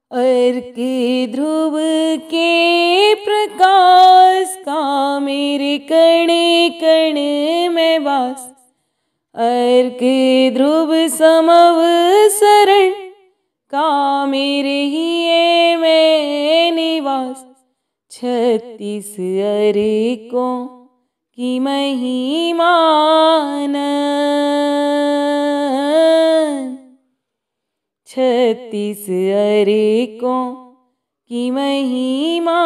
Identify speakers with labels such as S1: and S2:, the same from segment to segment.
S1: अर्क ध्रुव के प्रकाश का मेरे कण कण में वास। अर्क ध्रुव समव शरण का मेरे हिये में निवास। 36 अर्कों की महिमा, 36 अर्कों की महिमा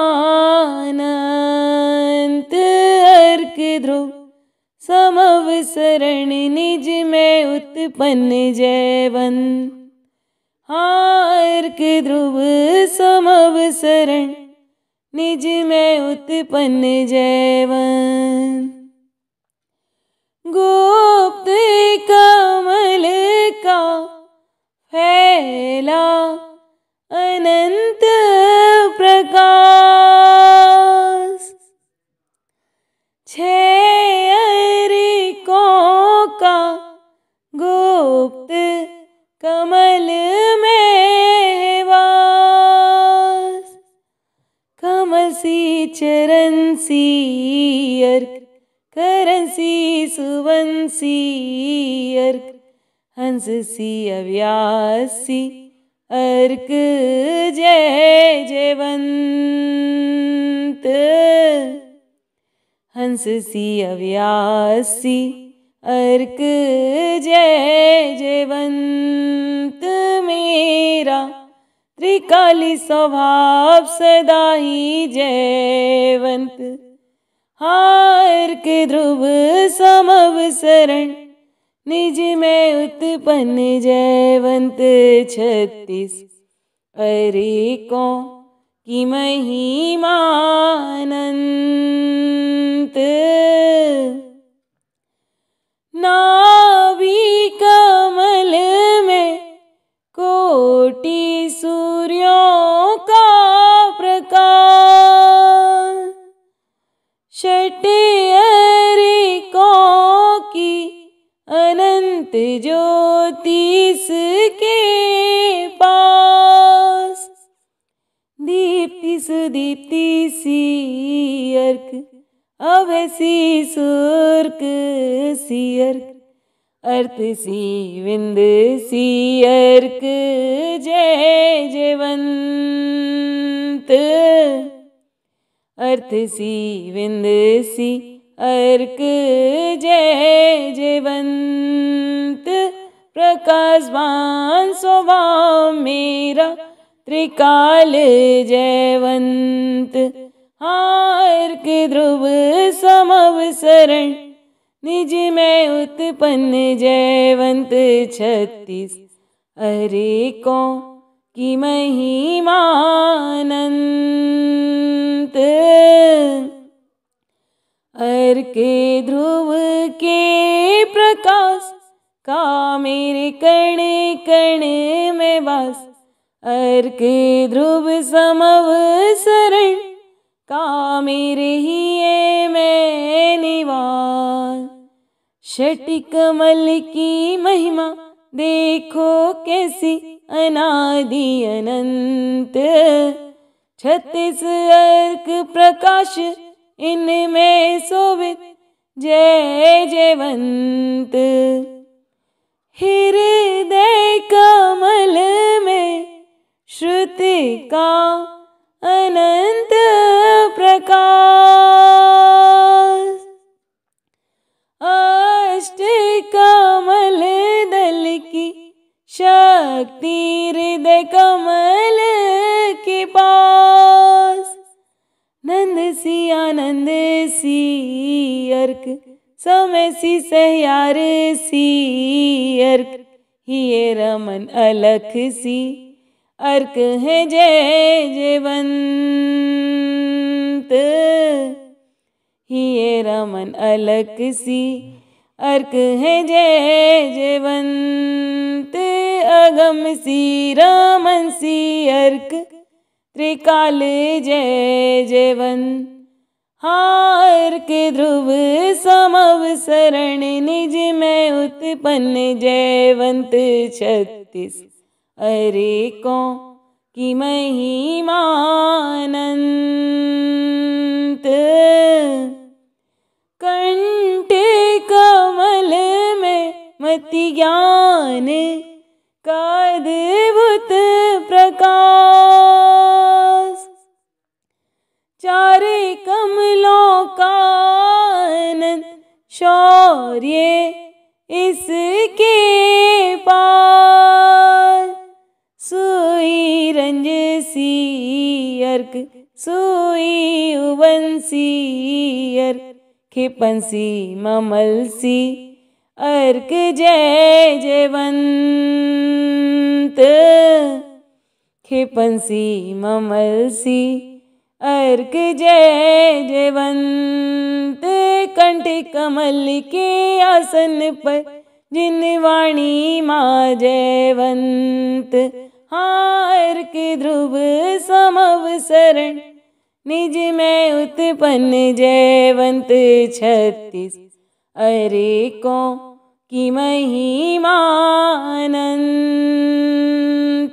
S1: अनंत। अर्क ध्रुव समव शरण निज में उत्पन्न जयवंत। अर्क ध्रुव समव शरण निज में उत्पन्न जयवंत। गुप्त कमल का फैला अनंत प्रकाश। 6 अर्कों का गुप्त कमल में वास। कमल सी चरण सी अर्क, करण सी सुवन सी अर्क, हंस सी अव्यासी अर्क जय जयवंत। हंस सी अव्यासी अर्क जय जयवंत। मेरा त्रिकाली स्वभाव सदा ही जयवंत। अर्क ध्रुव समव शरण निज में उत्पन्न जयवंत। 36 अर्कों की महिमा अनंत। नाभि कमल में कोटि सूर्यों का प्रकाश। 6 अर्कों की अनंत ज्योतिष के पास। दीप्ति सुदीप्ति सी अर्क, अभय सी सुर्क सी अर्क, अर्थ सी विंद सी अर्क जय जयवंत। अर्थ सी विंद सी अर्क जय जयवंत। प्रकाशवान स्वभाव मेरा त्रिकाल जयवंत। अर्क ध्रुव समव शरण निज में उत्पन्न जयवंत। 36 अर्कों की महिमा अनंत। अर्क ध्रुव के प्रकाश का मेरे कण कण में वास। अर्क ध्रुव समव शरण का मेरे हिये में निवास। 6 कमल की महिमा देखो कैसी अनादि अनंत। 36 अर्क प्रकाश इनमें शोभित जय जयवंत। हृदय कमल में श्रुति का अनंत प्रकाश। 8 कमल दल की शक्ति हृदय कमल के पास। नंद सी आनंद सी अर्क, समय सी सह्यार सी अर्क, हिये रमन अलख सी अर्क है जय जयवंत। हिये रमन अलख सी अर्क है जय जयवंत। अगम सी रमन सी अर्क त्रिकाल जय जयवंत। अर्क ध्रुव समव शरण निज में उत्पन्न जयवंत। 36 अर्कों की महिमा अनंत। कंठ कमल में मति ज्ञान का अद्भुत प्रकाश। चार कमलों का आनंद शौर्य इसके पास। सोई रंजसी अर्क सोई उवंसी अर्क खेपंसी ममलसी अर्क जय जयवंत। खेपंसी ममलसी अर्क जय जयवंत। कंठ कमल के आसन पर जिन वाणी माँ जयवंत। अर्क ध्रुव समव शरण निज में उत्पन्न जयवंत। 36 अरेकों की महिमा अनंत।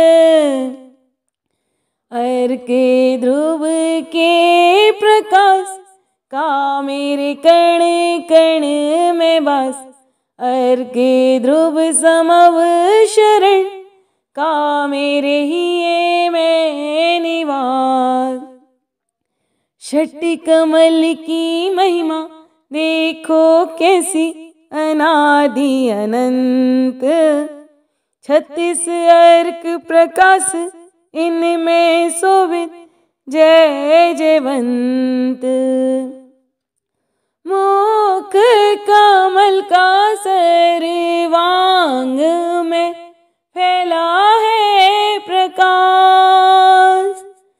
S1: अर्क ध्रुव के प्रकाश का मेरे कण कण में वास। अर्क ध्रुव समव शरण का मेरे हिये में निवास। छठ कमल की महिमा देखो कैसी अनादि अनंत। 36 अर्क प्रकाश इनमें शोभित जय जयवंत। मुख कमल का सर्वांग में फैला है प्रकाश।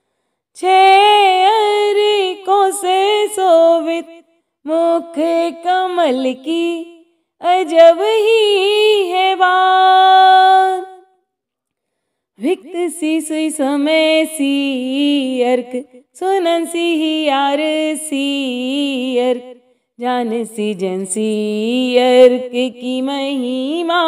S1: 6 अरिकों से शोभित मुख कमल की अजब ही है बात। विक्त सी सुई समय सी अर्क सुनन सी ही यार सी अर्क जान सी जन सी अर्क की महिमा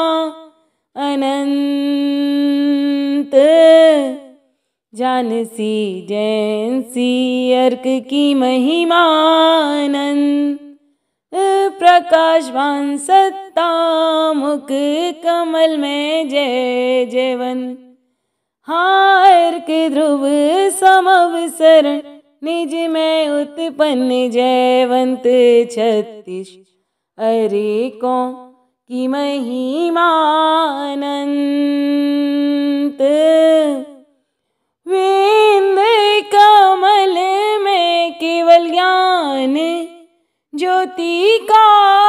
S1: अनंत। जान सी जैन सी अर्क की महिमा अनंत। प्रकाशवान सत्ता मुख कमल में जय जयवंत। अर्क ध्रुव समव शरण निज में उत्पन्न जयवंत। 36 अरेकों की महिमा अनंत। विंद कमल में केवल ज्ञान ज्योति का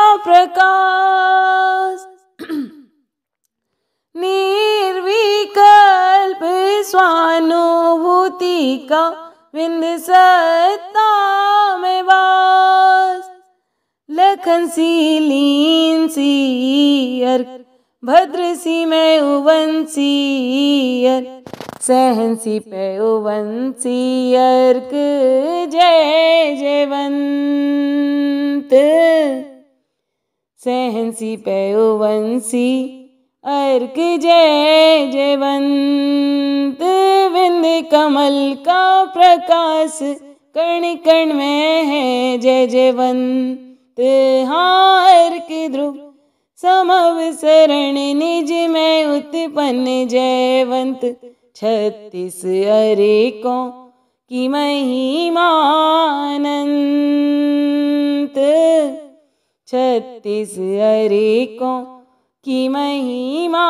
S1: प्रकाश। निर्विकल्प स्वानुभूति का विंद सत्ता में वास। लखन सी लीन सी अर्क भद्र सी में उवंसी अर्क सहन सी पे उवंसी अर्क जय जयवंत। सहन सी पे उवंसी अर्क जय जयवंत। विंद कमल का प्रकाश कण कण में है जय जयवंत। अर्क ध्रुव समव शरण निज में उत्पन्न जयवंत। 36 अरेकों की महिमा अनंत। 36 अरेकों की महिमा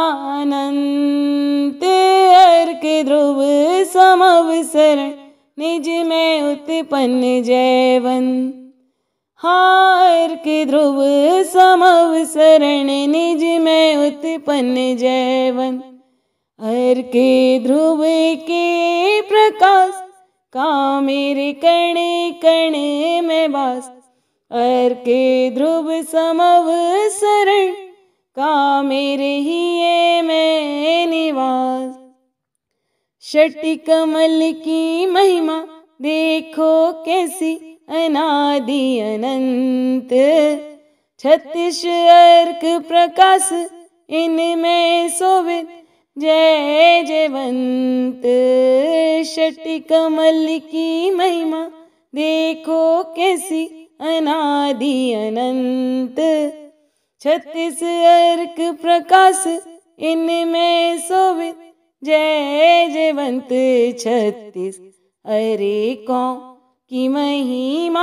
S1: अनंत। अर्क ध्रुव समव शरण निज में उत्पन्न जयवंत। अर्क ध्रुव समव शरण निज में उत्पन्न जयवंत। अर्क ध्रुव के प्रकाश का मेरे कण कण में वास। अर्क ध्रुव समव शरण का मेरे हिये में निवास। छठ कमल की महिमा देखो कैसी अनादि अनंत। 36 अर्क प्रकाश इनमें शोभित जय जयवंत। षट् कमल की महिमा देखो कैसी अनादि अनंत। 36 अर्क प्रकाश इनमें सोवित। जय जयवंत 36 अर्कों की महिमा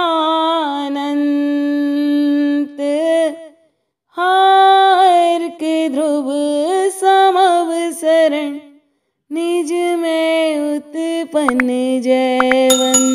S1: अनंत। अर्क ध्रुव समवसरण निज में उत्पन्न जयवंत।